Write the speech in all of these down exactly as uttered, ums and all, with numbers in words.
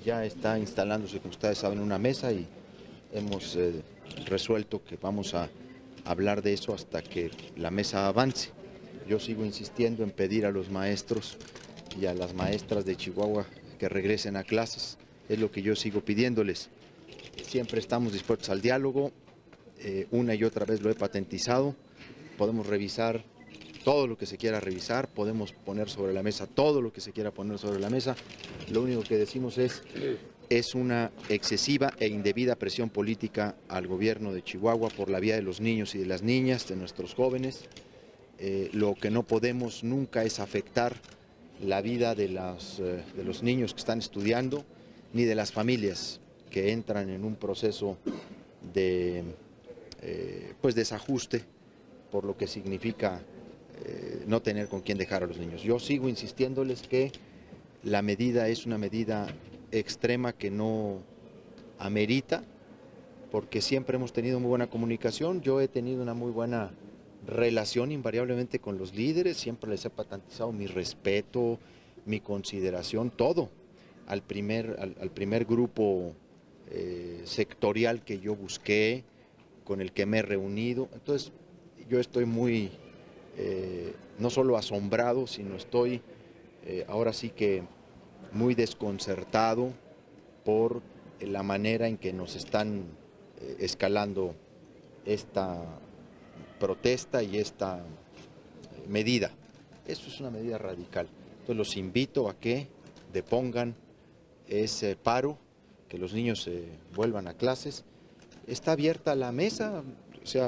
ya está instalándose, como ustedes saben, una mesa y hemos eh, resuelto que vamos a hablar de eso hasta que la mesa avance. Yo sigo insistiendo en pedir a los maestros y a las maestras de Chihuahua que regresen a clases, es lo que yo sigo pidiéndoles. Siempre estamos dispuestos al diálogo, eh, una y otra vez lo he patentizado, podemos revisar todo lo que se quiera revisar, podemos poner sobre la mesa todo lo que se quiera poner sobre la mesa. Lo único que decimos es, es una excesiva e indebida presión política al gobierno de Chihuahua por la vía de los niños y de las niñas, de nuestros jóvenes. Eh, lo que no podemos nunca es afectar la vida de, las, eh, de los niños que están estudiando, ni de las familias que entran en un proceso de eh, pues desajuste por lo que significa Eh, no tener con quién dejar a los niños. Yo sigo insistiéndoles que la medida es una medida extrema que no amerita, porque siempre hemos tenido muy buena comunicación, yo he tenido una muy buena relación invariablemente con los líderes, siempre les he patentizado mi respeto, mi consideración, todo, al primer, al, al primer grupo eh, sectorial que yo busqué, con el que me he reunido. Entonces yo estoy muy Eh, no solo asombrado, sino estoy eh, ahora sí que muy desconcertado por la manera en que nos están eh, escalando esta protesta y esta medida. Eso es una medida radical. Entonces los invito a que depongan ese paro, que los niños eh, vuelvan a clases. Está abierta la mesa, o sea,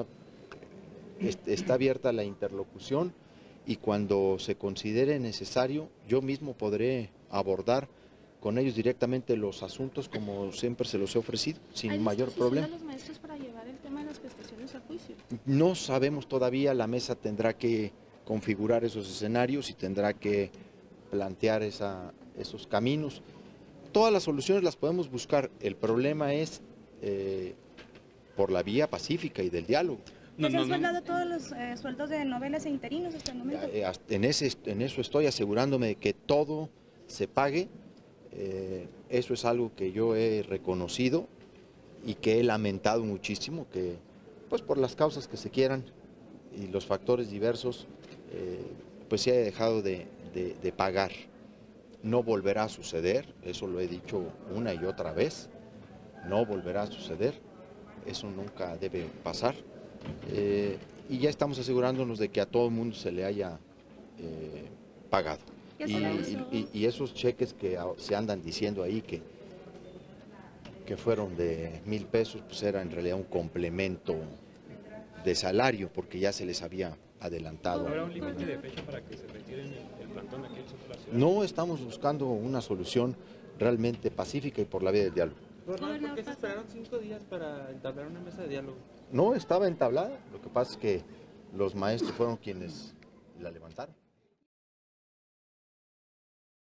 está abierta la interlocución y cuando se considere necesario, yo mismo podré abordar con ellos directamente los asuntos como siempre se los he ofrecido, sin mayor problema. ¿Hay disposición de los maestros para llevar el tema de las prestaciones a juicio? No sabemos todavía, la mesa tendrá que configurar esos escenarios y tendrá que plantear esa, esos caminos. Todas las soluciones las podemos buscar, el problema es eh, por la vía pacífica y del diálogo. No, ¿Se han soldado todos los eh, sueldos de noveles e interinos hasta el momento? En, ese, en eso estoy asegurándome de que todo se pague. Eh, eso es algo que yo he reconocido y que he lamentado muchísimo, que pues por las causas que se quieran y los factores diversos, eh, pues se haya dejado de, de, de pagar. No volverá a suceder, eso lo he dicho una y otra vez, no volverá a suceder, eso nunca debe pasar. Eh, y ya estamos asegurándonos de que a todo el mundo se le haya eh, pagado. Y, y, y esos cheques que se andan diciendo ahí que, que fueron de mil pesos, pues era en realidad un complemento de salario porque ya se les había adelantado. ¿Habrá un límite de fecha para que se retiren el, el plantón aquí en el centro de la ciudad? No, estamos buscando una solución realmente pacífica y por la vía del diálogo. Gobernador, ¿por qué se esperaron cinco días para entablar una mesa de diálogo? No estaba entablada, lo que pasa es que los maestros fueron quienes la levantaron.